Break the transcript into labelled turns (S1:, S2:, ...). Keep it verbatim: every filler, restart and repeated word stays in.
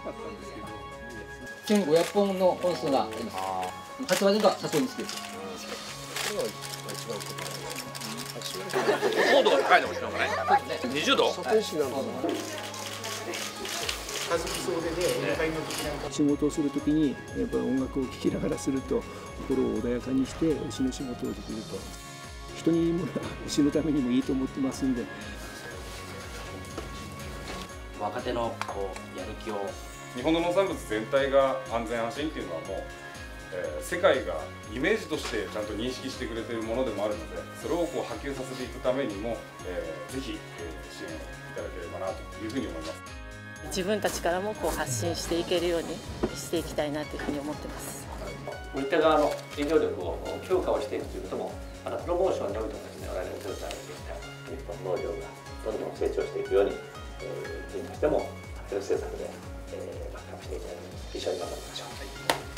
S1: かったんですけど。
S2: せんごひゃくほんの本数があります。発売年が社長につける。
S3: 高度が高いのも一緒かね。にじゅうど。
S1: 仕事をするときにやっぱり音楽を聴きながらすると心を穏やかにして牛の仕事をできると、人にも牛のためにもいいと思ってますんで、
S4: 若手のこうやる気を、
S5: 日本の農産物全体が安全安心っていうのはもう、えー、世界がイメージとしてちゃんと認識してくれているものでもあるので、それをこう波及させていくためにも、えー、ぜひ、えー、支援をいただければなというふうに思います。
S6: 自分たちからもこう発信していけるようにしていきたいなというふうに思ってます。
S7: 売り手側の営業力を強化をしていくということも、またプロモーションにおいてもですね、我々の手伝いをしていきたい。日本農業がどんどん成長していくように、えー、国としてもテロ政策で、えー、バックアップしていきたいので、一緒に頑張りましょう。